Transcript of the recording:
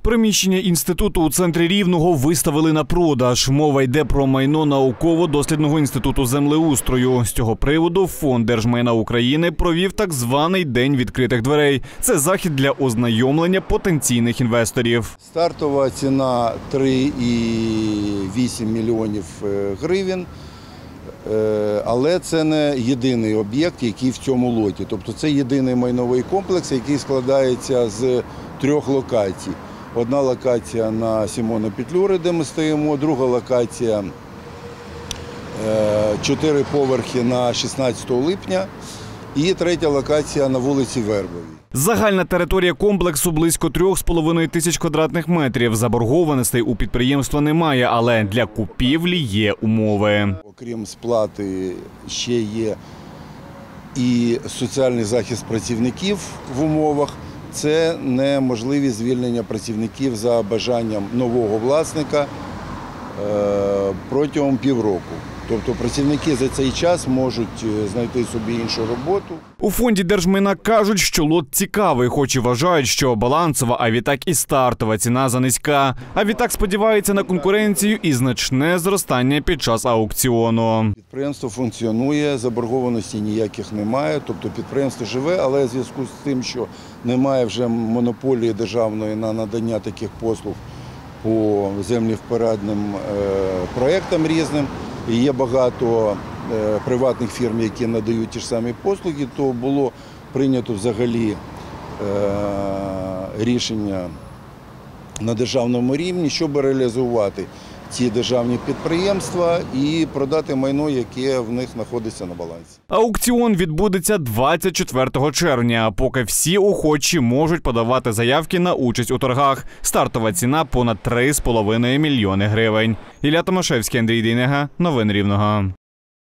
Приміщення інституту у центрі Рівного виставили на продаж. Мова йде про майно науково-дослідного інституту землеустрою. З цього приводу Фонд держмайна України провів так званий День відкритих дверей. Це захід для ознайомлення потенційних інвесторів. Стартова ціна 3,8 мільйонів гривень. Але це не єдиний об'єкт, який в цьому лоті. Тобто це єдиний майновий комплекс, який складається з 3 локацій. Одна локація на Симона Петлюри, де ми стоїмо, друга локація 4 поверхи на 16 липня і третя локація на вулиці Вербовій. Загальна територія комплексу близько 3,5 тисяч квадратних метрів. Заборгованостей у підприємства немає, але для купівлі є умови. Окрім сплати ще є і соціальний захист працівників в умовах. Це неможливість звільнення працівників за бажанням нового власника протягом півроку. Тобто працівники за цей час можуть знайти собі іншу роботу. У фонді держмайна кажуть, що лот цікавий, хоч і вважають, що балансова, а відтак і стартова ціна занизька. А відтак сподіваються на конкуренцію і значне зростання під час аукціону. Підприємство функціонує, заборгованості ніяких немає. Тобто підприємство живе, але в зв'язку з тим, що немає вже монополії державної на надання таких послуг по землевпорядним проєктам різним, і є багато приватних фірм, які надають ті ж самі послуги, то було прийнято взагалі рішення на державному рівні, щоб реалізувати ці державні підприємства і продати майно, яке в них знаходиться на балансі. Аукціон відбудеться 24 червня, поки всі охочі можуть подавати заявки на участь у торгах. Стартова ціна – понад 3,5 мільйони гривень. Ілля Томашевський, Андрій Дейнега. Новини Рівного.